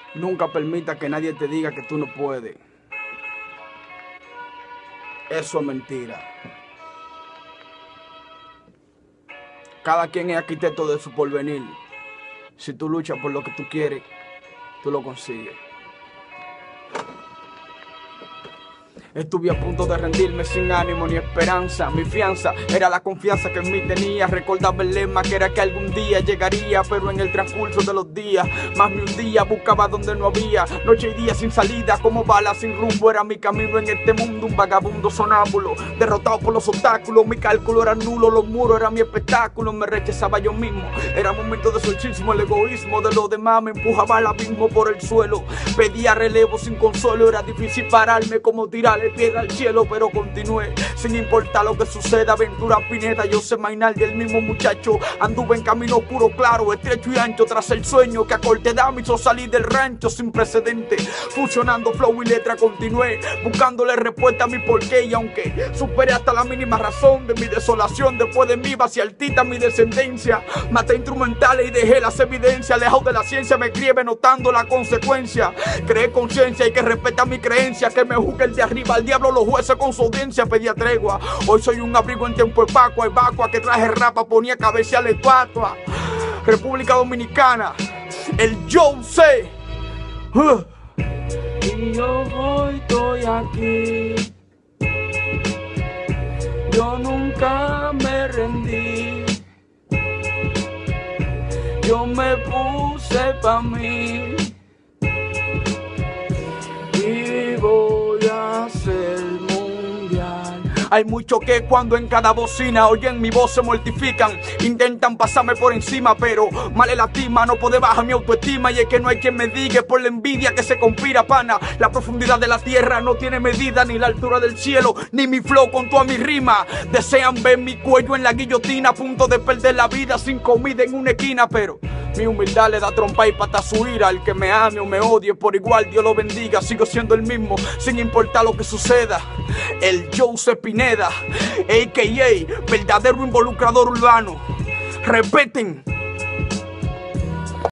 Nunca permita que nadie te diga que tú no puedes. Eso es mentira. Cada quien es arquitecto de su porvenir. Si tú luchas por lo que tú quieres, tú lo consigues. Estuve a punto de rendirme sin ánimo ni esperanza. Mi fianza era la confianza que en mí tenía. Recordaba el lema que era que algún día llegaría, pero en el transcurso de los días más me hundía, buscaba donde no había. Noche y día sin salida, como balas sin rumbo. Era mi camino en este mundo, un vagabundo sonámbulo, derrotado por los obstáculos. Mi cálculo era nulo, los muros eran mi espectáculo. Me rechazaba yo mismo, era momento de solchismo. El egoísmo de los demás me empujaba al abismo por el suelo. Pedía relevo sin consuelo, era difícil pararme, como tirarle piedra al cielo, pero continué sin importar lo que suceda. Aventura Pineda, yo sé Mainaldi, el mismo muchacho. Anduve en camino oscuro, claro, estrecho y ancho, tras el sueño que a corta edad me hizo salir del rancho sin precedente. Fusionando flow y letra continué, buscándole respuesta a mi porqué. Y aunque superé hasta la mínima razón de mi desolación, después de mí vacié altita mi descendencia. Maté instrumentales y dejé las evidencias. Lejos de la ciencia me crié notando la consecuencia. Creé conciencia y que respeta mi creencia. Que me juzgue el de arriba, al diablo los jueces con su audiencia. Pedía tregua, hoy soy un abrigo en tiempo de Pascua. Y vacua que traje rapa, ponía cabeza a la estatua. República Dominicana, el Jose. Y yo hoy estoy aquí. Yo nunca me rendí. Yo me puse pa' mí. Y voy a ser mundial. Hay mucho que cuando en cada bocina oyen mi voz se mortifican. Intentan pasarme por encima, pero mal la lastima. No puede bajar mi autoestima. Y es que no hay quien me diga por la envidia que se conspira, pana. La profundidad de la tierra no tiene medida, ni la altura del cielo, ni mi flow con toda mi rima. Desean ver mi cuello en la guillotina, a punto de perder la vida sin comida en una esquina, pero mi humildad le da trompa y pata a su ira. Al que me ame o me odie por igual, Dios lo bendiga. Sigo siendo el mismo, sin importar lo que suceda. El Jose Pineda, a.k.a. verdadero involucrador urbano. Respeten